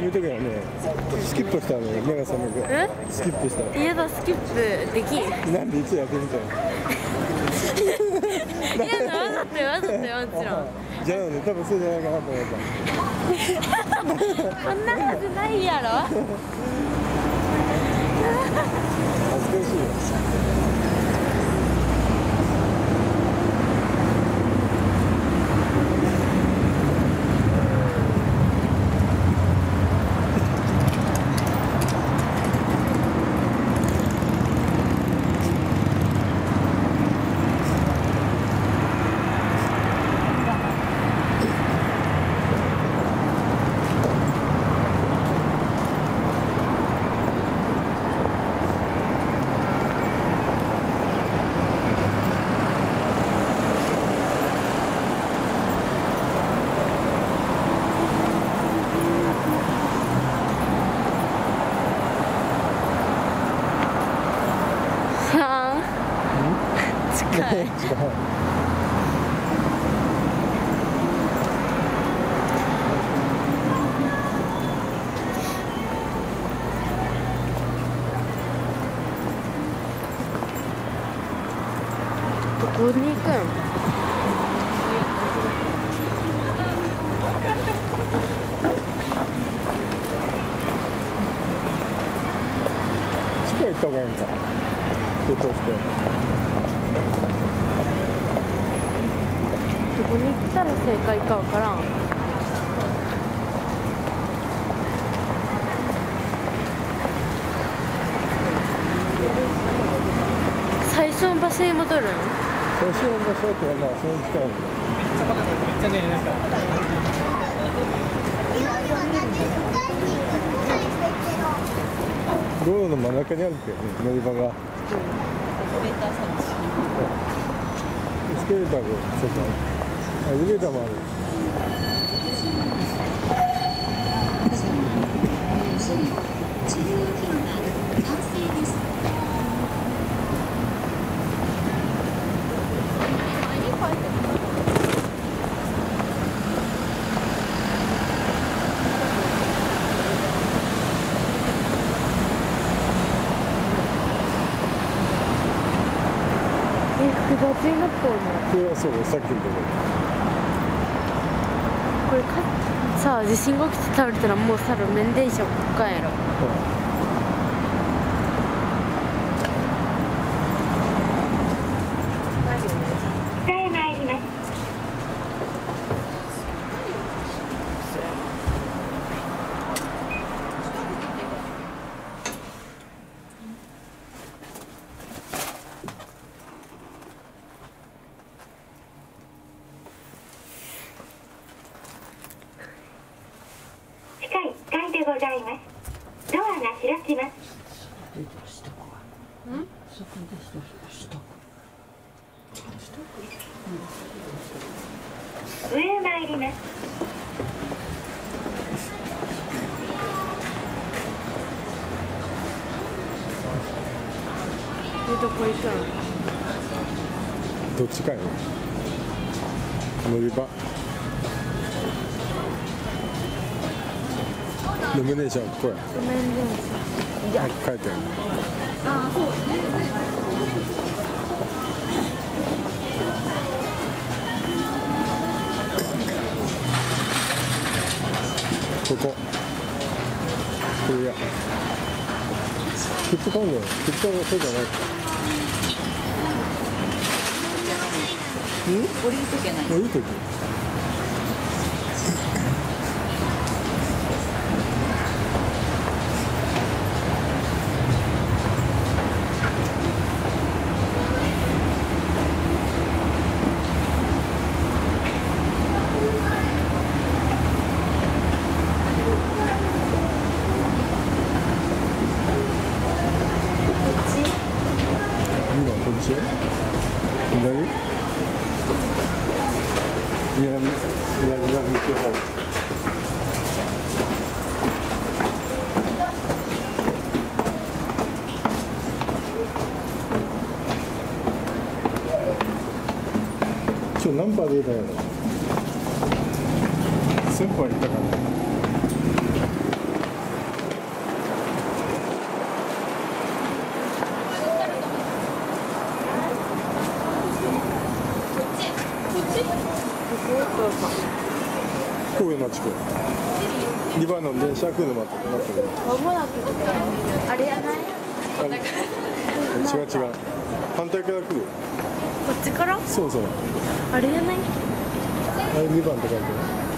いう時はね、スキップしたらね、目が覚める。スキップしたら。 嫌だ、スキップできん。 なんでいつやってみたい。 嫌だ、わざとよ、わざとよ、もちろん。 じゃあね、多分そうじゃないかなと思った。 こんなはずないやろ。 恥ずかしいよ。 近い。どこに行くん？ 近い行った方がいいんか。どこして。 どこに行ったら正解かわからん。最初の場所に戻るん？ 最初の場所ってまあその近い。道路の真ん中にあるけどね、乗り場が。エスケレーターで、そうか。エレベーターもある。 複雑になっとるの。 これはそう、さっきのとここれさあ、地震が起きて倒れたらもうさ、路面電車こっかんやろ。 地下1階でございます。ドアが開きます。上へ参ります。 どこ行くん？ どっちかよ。乗り場。路面電車はここや。 路面電車。 書いてある。 ああ、そう。 ここ。これや。くっつかんのよ。くっつかんのそうじゃない。降りるときはない。降りるとき。今日何パー出たやろ。1000パーいったかな。 そうそう。 神戸町区2番の電車来るの待ってる。 間もなくあれやない？ 違う違う、反対から来る。 こっちから？ そうそう、 あれやない？ あれ2番って書いてある。